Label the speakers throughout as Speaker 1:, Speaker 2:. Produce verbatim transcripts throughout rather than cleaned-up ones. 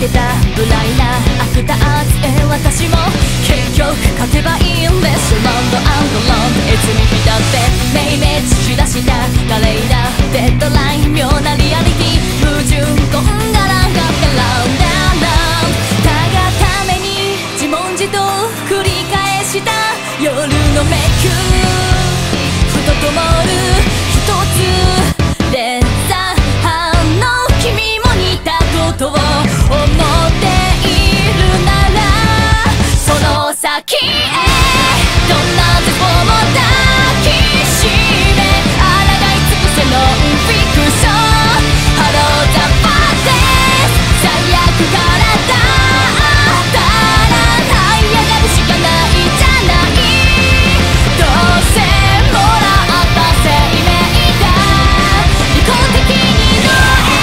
Speaker 1: けたブライなアクターズへ私も結局勝てばいいんですロンドアンドロンドいつに浸って明滅しだした華麗なデッドライン妙なリアリティ矛盾こんがらがってラウンダーラウンだがために自問自答繰り返した夜のメイクふと灯る一つ連鎖反応君も似たことを思っているならその先へどんな絶望も抱きしめ抗い尽くせノンフィクションハローザパーティス最悪からだったら這い上がるしかないじゃないどうせもらった生命だ利己的にの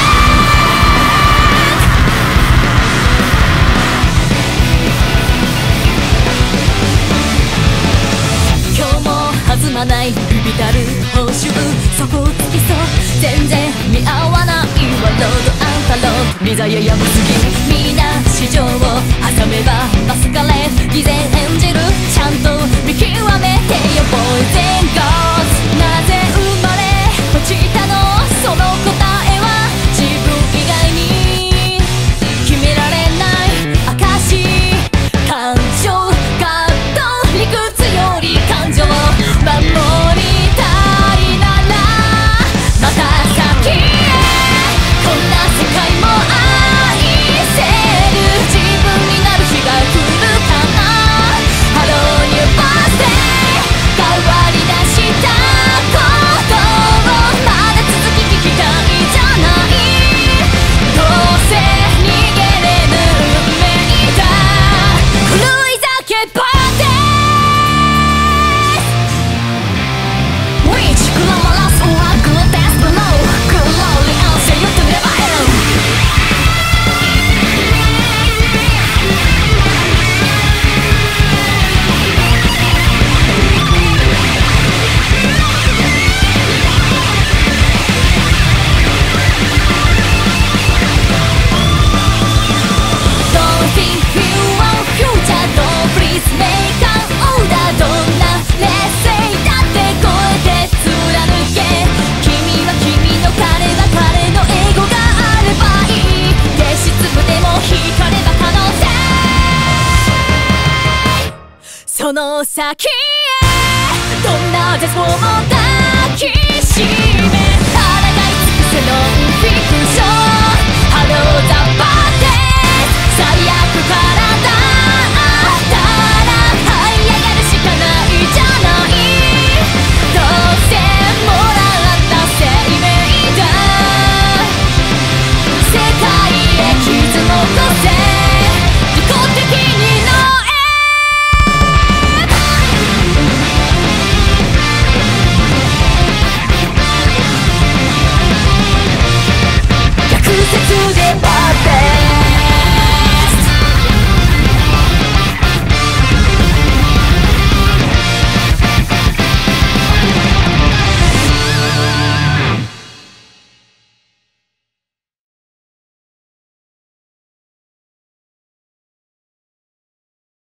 Speaker 1: 今日も弾まないビビたる報酬そこをつきそう全然見合わないわロードあんたロードリザヤやぶすぎみんな市場を挟めばマスカレー偽善演じるちゃんと見極めてよボーイズンゴーズなぜ生まれ落ちたのその答えは自分以外に決められない証感情葛藤理屈より感情を守りたいならまた先へこんな世界も愛せる自分になる日が来るかなハローニューバースデー変わりだしたことをまだ続き聞きたいじゃないどうせ逃げれぬ運命だ狂い酒パーティーWhich glamorous or good dance below Good lonely answer you to never end その先へどんな絶望も抱きしめ抗い尽くせノンフィクションハローザ